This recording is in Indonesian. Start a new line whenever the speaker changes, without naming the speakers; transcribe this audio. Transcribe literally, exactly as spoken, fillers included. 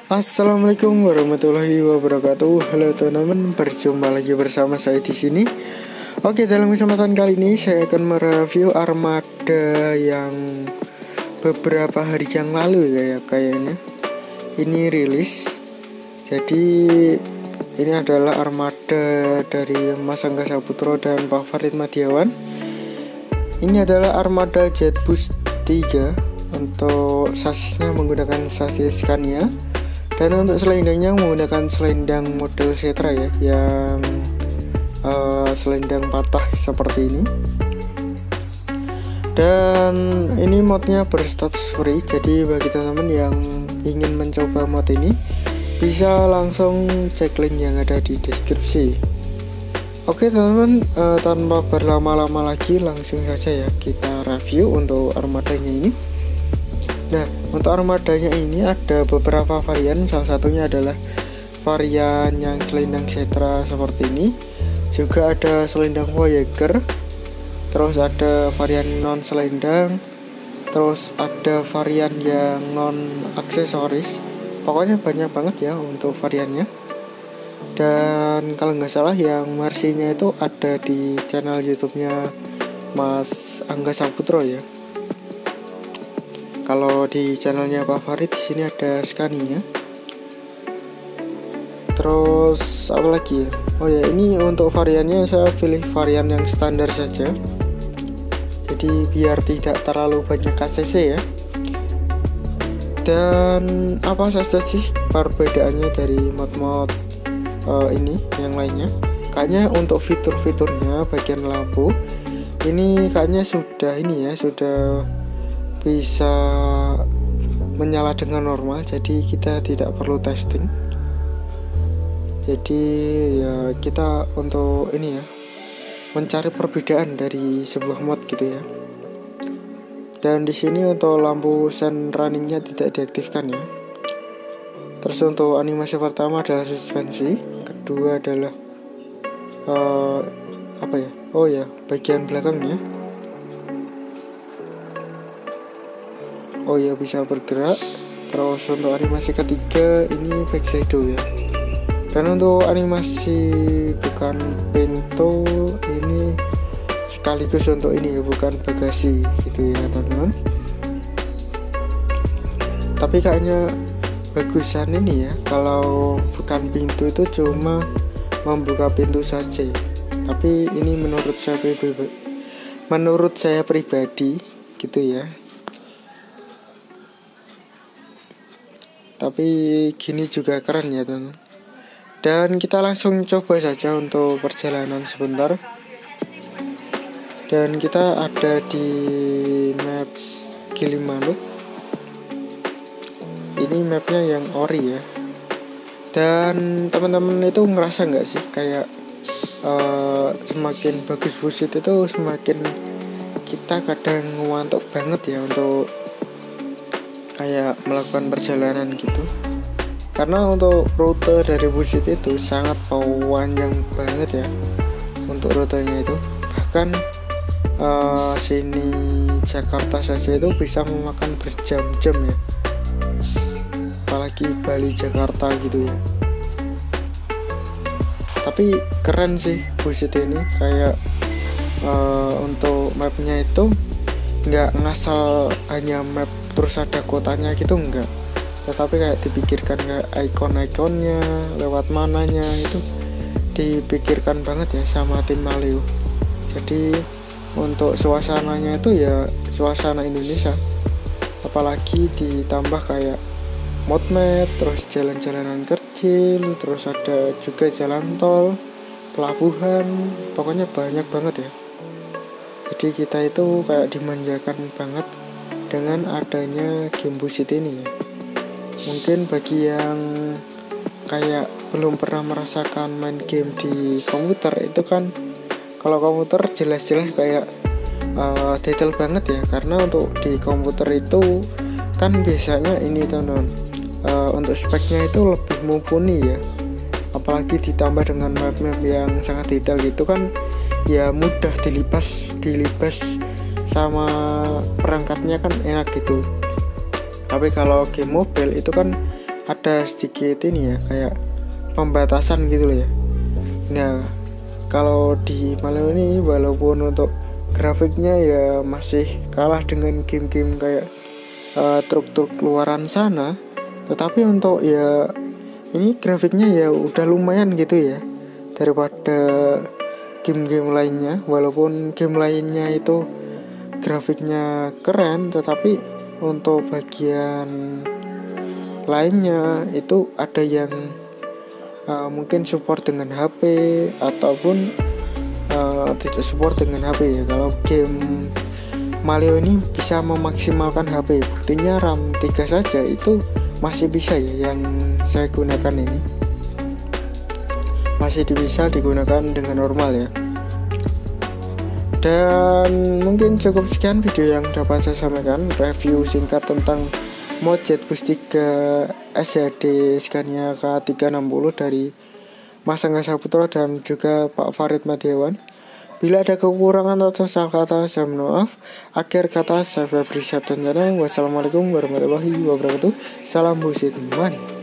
Assalamualaikum warahmatullahi wabarakatuh. Halo teman-teman, berjumpa lagi bersama saya di sini. Oke, dalam kesempatan kali ini saya akan mereview armada yang beberapa hari yang lalu ya kayaknya. Ini rilis. Jadi ini adalah armada dari Mas Angga Saputro dan Pak Farid Madiawan. Ini adalah armada Jetbus tiga. Untuk sasisnya menggunakan sasis Scania. Dan untuk selendangnya menggunakan selendang model Setra ya, yang uh, selendang patah seperti ini. Dan ini modnya berstatus free, jadi bagi teman-teman yang ingin mencoba mod ini bisa langsung cek link yang ada di deskripsi. Oke teman-teman, uh, tanpa berlama-lama lagi langsung saja ya kita review untuk armadanya ini. Nah, untuk armadanya ini ada beberapa varian. Salah satunya adalah varian yang selendang Setra seperti ini. Juga ada selendang Voyager. Terus ada varian non selendang. Terus ada varian yang non aksesoris. Pokoknya banyak banget ya untuk variannya. Dan kalau nggak salah yang versinya itu ada di channel YouTube-nya Mas Angga Saputro ya. Kalau di channelnya Pak Farid di sini ada Scania. Terus apa lagi ya? Oh ya, ini untuk variannya saya pilih varian yang standar saja. Jadi biar tidak terlalu banyak K C C ya. Dan apa saja sih perbedaannya dari mod-mod uh, ini yang lainnya? Kayaknya untuk fitur-fiturnya bagian lampu ini kayaknya sudah ini ya, sudah bisa menyala dengan normal, jadi kita tidak perlu testing. Jadi ya kita untuk ini ya mencari perbedaan dari sebuah mod gitu ya. Dan di sini untuk lampu sun runningnya tidak diaktifkan ya. Terus untuk animasi pertama adalah suspensi, kedua adalah uh, apa ya? Oh ya, bagian belakangnya. Oh ya, bisa bergerak. Terus untuk animasi ketiga ini back shadow ya. Dan untuk animasi bukan pintu ini sekaligus untuk ini ya, bukan bagasi gitu ya teman-teman. Tapi kayaknya bagusan ini ya, kalau bukan pintu itu cuma membuka pintu saja. Tapi ini menurut saya pribadi, menurut saya pribadi gitu ya. Tapi gini juga keren ya teman. Dan kita langsung coba saja untuk perjalanan sebentar. Dan kita ada di map Gilimanuk. Ini mapnya yang ori ya. Dan teman-teman itu ngerasa nggak sih kayak uh, semakin bagus busit itu semakin kita kadang ngantuk banget ya untuk kayak melakukan perjalanan gitu. Karena untuk rute dari busit itu sangat panjang banget ya untuk rutenya itu. Bahkan uh, sini Jakarta saja itu bisa memakan berjam-jam ya. Apalagi Bali Jakarta gitu ya. Tapi keren sih busit ini, kayak uh, untuk mapnya itu nggak ngasal hanya map terus ada kotanya gitu, enggak, tetapi kayak dipikirkan kayak ikon-ikonnya, lewat mananya itu dipikirkan banget ya sama tim Maleo. Jadi untuk suasananya itu ya suasana Indonesia, apalagi ditambah kayak mod map, terus jalan-jalanan kecil, terus ada juga jalan tol, pelabuhan, pokoknya banyak banget ya. Jadi kita itu kayak dimanjakan banget dengan adanya game busit ini ya. Mungkin bagi yang kayak belum pernah merasakan main game di komputer itu kan, kalau komputer jelas-jelas kayak uh, detail banget ya. Karena untuk di komputer itu kan biasanya ini teman-teman, uh, untuk speknya itu lebih mumpuni ya. Apalagi ditambah dengan map-map yang sangat detail gitu kan, ya mudah dilibas dilibas sama perangkatnya kan enak gitu. Tapi kalau game mobile itu kan ada sedikit ini ya, kayak pembatasan gitu loh ya. Nah kalau di Maleo ini walaupun untuk grafiknya ya masih kalah dengan game-game kayak uh, truk-truk luaran sana, tetapi untuk ya ini grafiknya ya udah lumayan gitu ya daripada game-game lainnya. Walaupun game lainnya itu grafiknya keren, tetapi untuk bagian lainnya itu ada yang uh, mungkin support dengan H P ataupun uh, tidak support dengan H P ya. Kalau game Maleo ini bisa memaksimalkan H P, buktinya RAM tiga saja itu masih bisa ya, yang saya gunakan ini masih bisa digunakan dengan normal ya. Dan mungkin cukup sekian video yang dapat saya sampaikan, review singkat tentang mod Jetbus tiga S H D Scania K tiga enam nol dari Mas Angga Saputra dan juga Pak Farid Madiawan. Bila ada kekurangan atau salah kata, saya mohon maaf. Akhir kata, saya Febri Sabdan. Wassalamualaikum warahmatullahi wabarakatuh. Salam Businessman.